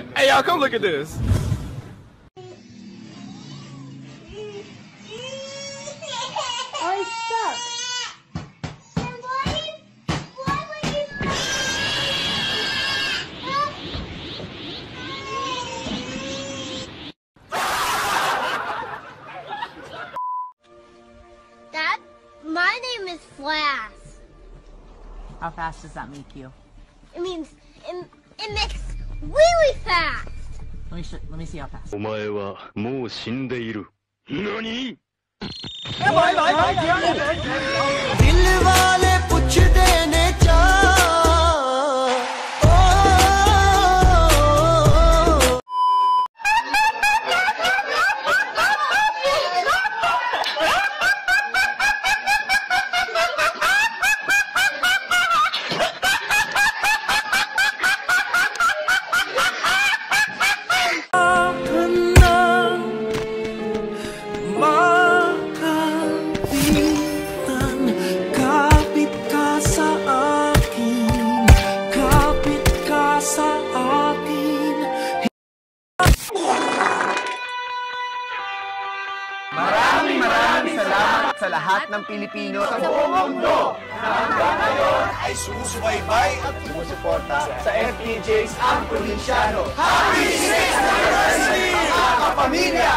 Hey, y'all, come look at this. I'm stuck. Dad, my name is Flash. How fast does that make you? It means it makes really fast. Let me see how fast. お前はもう死んでいる。何? दिल वाले पूछते ने Maraming salamat sa lahat ng Pilipino sa buong mundo na hanggang ngayon ay sumusubaybay at sumusuporta sa FPJ's Ang Probinsyano. Happy 6th Anniversary, mga kapamilya!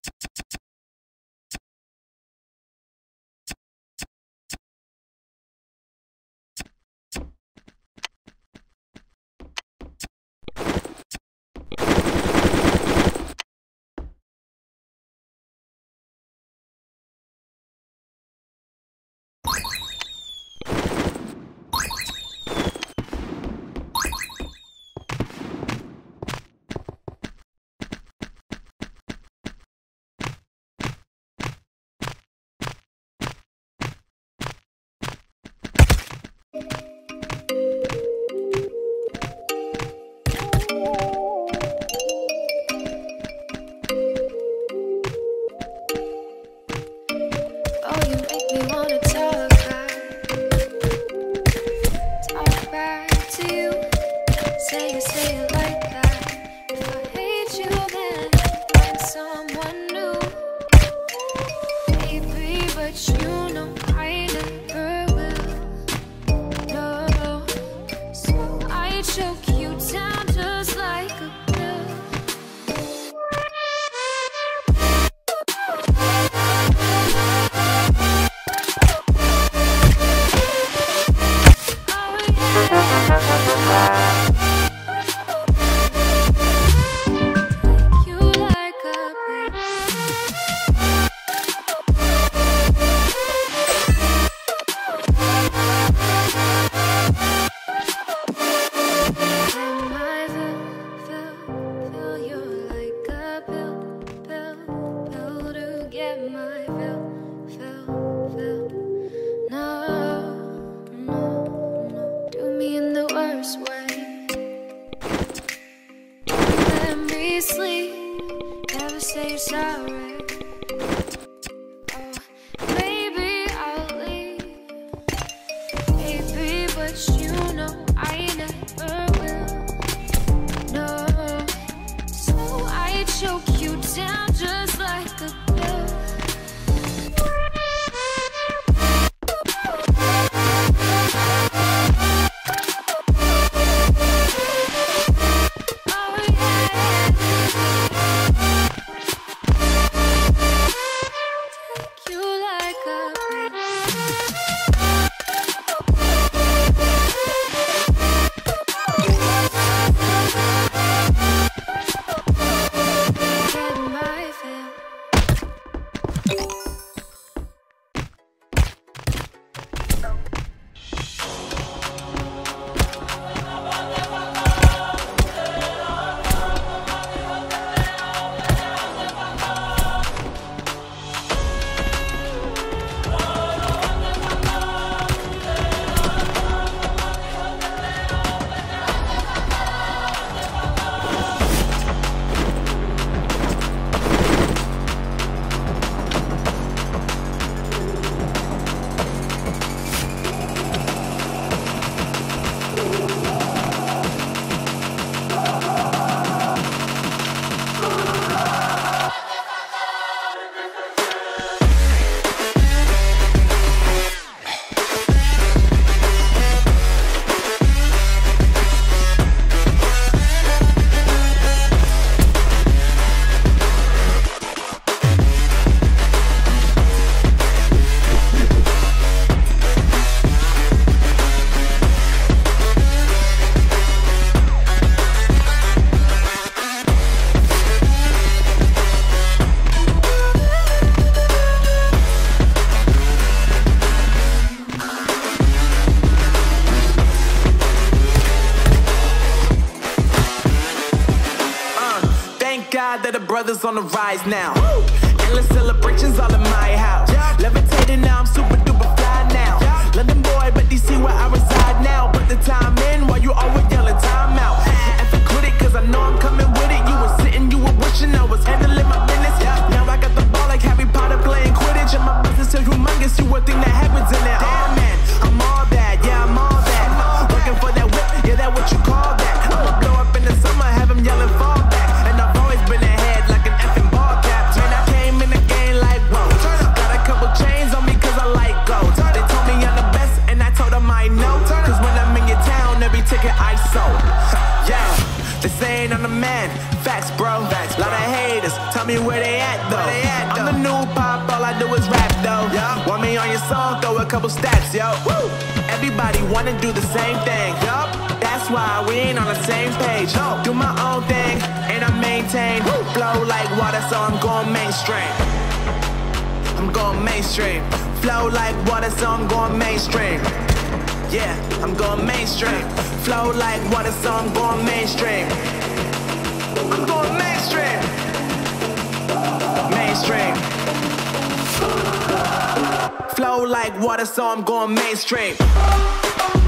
That the brothers on the rise now. Endless celebrations all in my house. Levitating now, I'm super duper fly now. London boy, but DC where I reside now. Put the time in while you always yelling time out. And for quit it, cause I know I'm coming with it. You were sitting, you were wishing I was handling my business. Now I got the ball like Harry Potter playing Quidditch. And my business so humongous, you would think that happens in there. Damn man, I'm all that, yeah I'm all that. Working for that whip, yeah that what you call that. I'ma blow up in the summer, have him yelling fall back. And I've always been ahead like an effing ball cap. Man, I came in the game like whoa. Got a couple chains on me cause I like gold. They told me I'm the best and I told them I know. Cause when I'm in your town, every ticket I sold. Yeah, they saying I'm the man. Facts bro, lot of haters, tell me where they at though. couple stacks, yo. Woo! Everybody wanna do the same thing, yup. That's why we ain't on the same page. No, do my own thing, and I maintain. Woo! Flow like water, so I'm going mainstream. I'm going mainstream. Flow like water, so I'm going mainstream. Yeah, I'm going mainstream. Flow like water, so I'm going mainstream. I'm going mainstream. Mainstream. Flow like water, so I'm going mainstream.